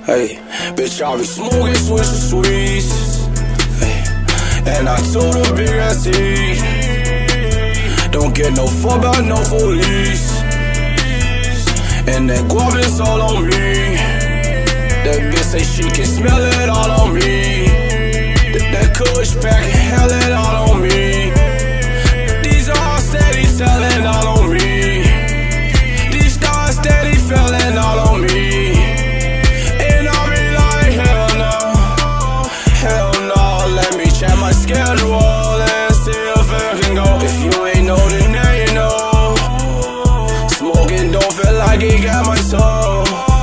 Hey, bitch, I be smoking, switching sweets. Hey, and I told her big ass E, don't get no fuck about no police. And that guap is all on me. That bitch say she can smell it all on me. That kush pack, hell it all on me. These are steady selling all on me. These stars steady felling all on me. And I'll be like, hell no, hell no. Let me check my schedule and see if it can go. If you ain't know, then now you know. Smoking don't feel like it got my soul.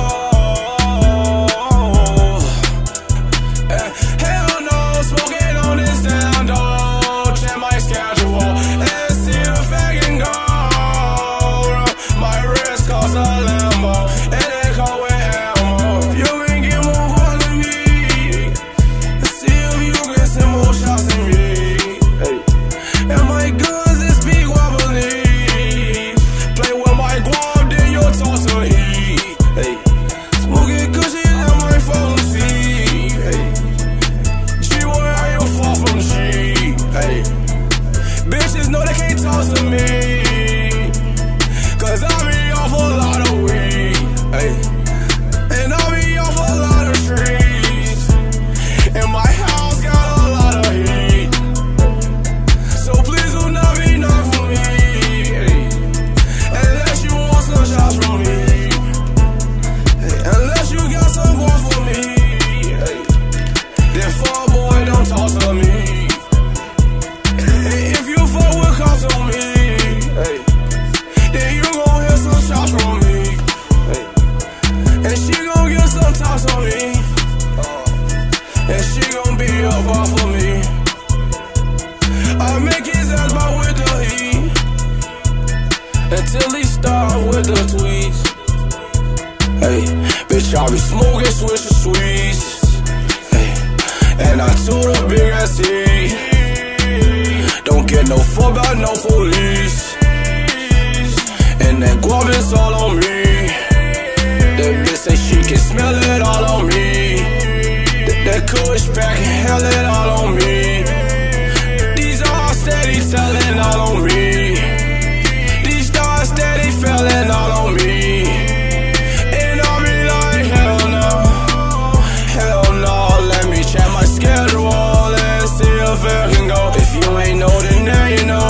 Until he start with the tweets. Hey, bitch, I be smoking, switching sweets. Hey, and I told her big ass E, don't get no fuck about no police. And that guap is all on me. That bitch say she can smell it all on me. That kush pack, hell it all on me. These are steady selling all on me. Steady feeling all on me. And I'll be like, hell no, hell no. Let me check my schedule and see if it can go. If you ain't know, then now you know.